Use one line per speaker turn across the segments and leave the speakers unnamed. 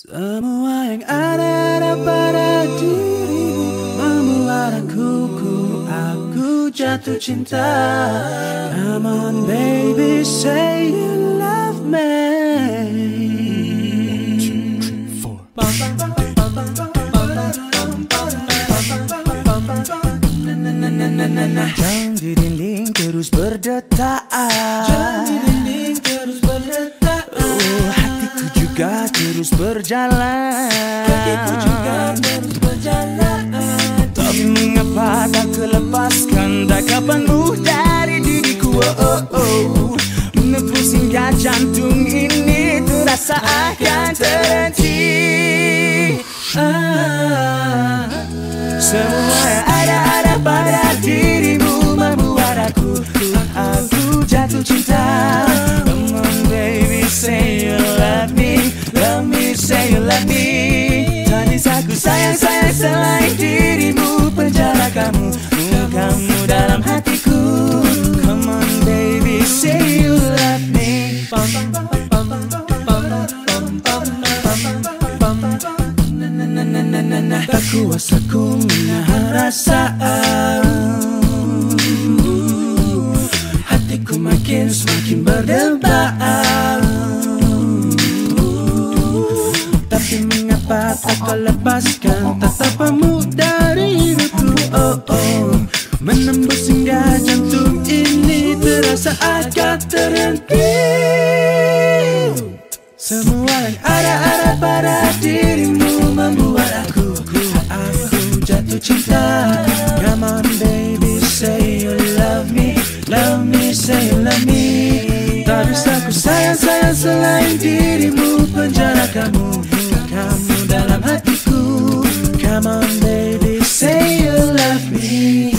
Semua yang ada pada dirimu membuat aku jatuh cinta. Come on baby, say you love me. 2, 3, 4. Jam di dinding terus berdetak. Hatiku juga terus berjalan. Tapi mengapa tak kelepaskan takapanmu dari diriku? Menepus hingga jantung ini terasa akan terhenti. Semua yang ada pada dirimu membuat aku jatuh cinta. Come on baby, say you love me, say you love me. Tak bisa ku sayang selain dirimu. Penjara kamu dalam hatiku. Come on baby, say you love me. Tak kuasa ku menahan rasa. Hatiku semakin berdebar. Tapi mengapa tak kau lepaskan tatapanmu dari hidupku? Menembus hingga jantung ini terasa akan terhenti. Semua yang ada pada dirimu membuat aku jatuh cinta. Come on baby, say you love me, say you love me. Tak bisa ku sayang selain dirimu. Penjara kamu dalam hatiku. Come on baby, say you love me.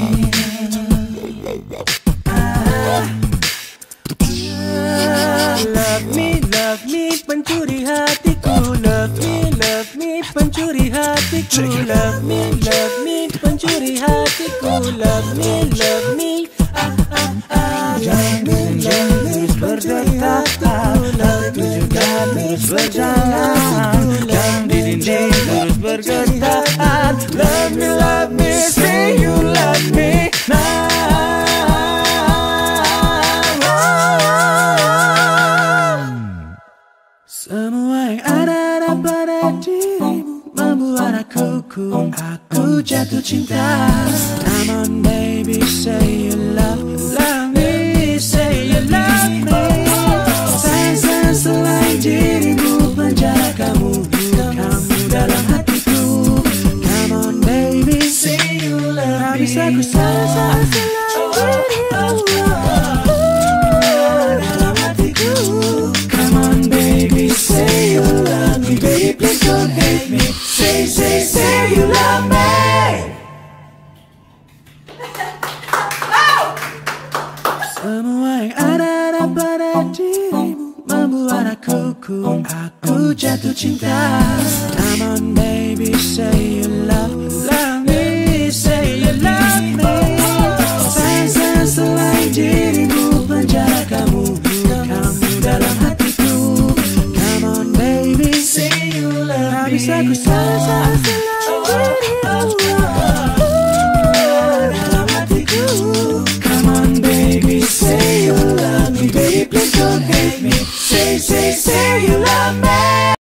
Love me, pencuri hatiku. Love me, pencuri hatiku. Love me, pencuri hatiku. Love me. Jangan terus berdetak. Aku juga terus berjalan. Jam di dinding terus bergetar. Love me, say you love me now. Semua yang ada pada dirimu membuat aku jatuh cinta. Come on baby, say you love me, say you love me. Sayang selain dirimu. Penjara kamu dalam hatiku. Come on baby, say you love me. Tak bisa ku sayang selain dirimu dalam hatiku. Come on baby, say you love me. Baby please don't hate me. Say you love me. Semua yang ada pada dirimu membuat aku jatuh cinta. Come on baby, say you love me, say you love me. Sayang selain dirimu. Penjara kamu dalam hatiku. Come on baby, say you love me. Tak bisa ku sayang selain dirimu dalam hatiku. Come on baby, say you love me. Baby please don't hate me. Say you love me.